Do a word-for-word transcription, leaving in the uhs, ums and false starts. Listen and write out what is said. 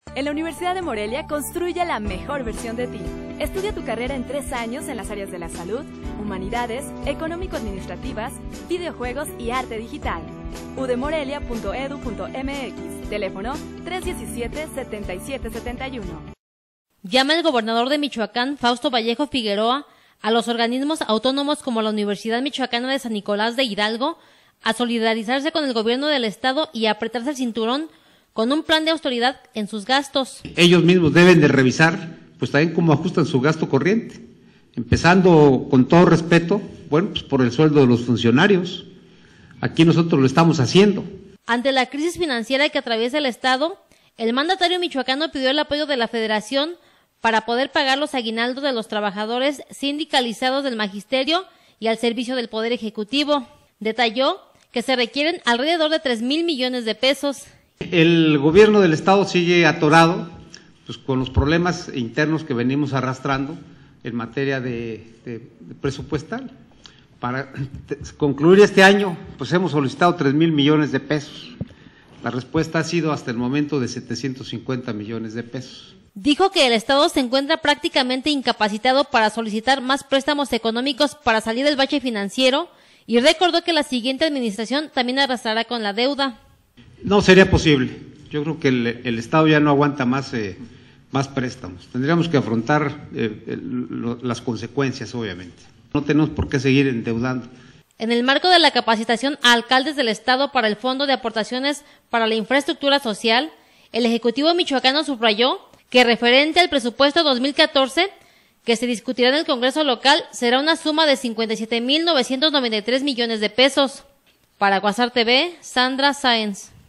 En la Universidad de Morelia construye la mejor versión de ti. Estudia tu carrera en tres años en las áreas de la salud, humanidades, económico-administrativas, videojuegos y arte digital. u d morelia punto e d u punto m x, teléfono tres uno siete, siete siete siete uno. Llama el gobernador de Michoacán, Fausto Vallejo Figueroa, a los organismos autónomos como la Universidad Michoacana de San Nicolás de Hidalgo a solidarizarse con el gobierno del estado y a apretarse el cinturón con un plan de austeridad en sus gastos. Ellos mismos deben de revisar, pues también cómo ajustan su gasto corriente, empezando con todo respeto, bueno, pues por el sueldo de los funcionarios. Aquí nosotros lo estamos haciendo. Ante la crisis financiera que atraviesa el estado, el mandatario michoacano pidió el apoyo de la Federación para poder pagar los aguinaldos de los trabajadores sindicalizados del magisterio y al servicio del Poder Ejecutivo. Detalló que se requieren alrededor de tres mil millones de pesos. El gobierno del estado sigue atorado pues, con los problemas internos que venimos arrastrando en materia de, de, de presupuestal. Para concluir este año, pues hemos solicitado tres mil millones de pesos. La respuesta ha sido hasta el momento de setecientos cincuenta millones de pesos. Dijo que el estado se encuentra prácticamente incapacitado para solicitar más préstamos económicos para salir del bache financiero y recordó que la siguiente administración también arrastrará con la deuda. No sería posible. Yo creo que el, el Estado ya no aguanta más, eh, más préstamos. Tendríamos que afrontar eh, el, lo, las consecuencias, obviamente. No tenemos por qué seguir endeudando. En el marco de la capacitación a alcaldes del estado para el Fondo de Aportaciones para la Infraestructura Social, el Ejecutivo michoacano subrayó que referente al presupuesto dos mil catorce, que se discutirá en el Congreso local, será una suma de cincuenta y siete mil novecientos noventa y tres millones de pesos. Para Quasar T V, Sandra Sáenz.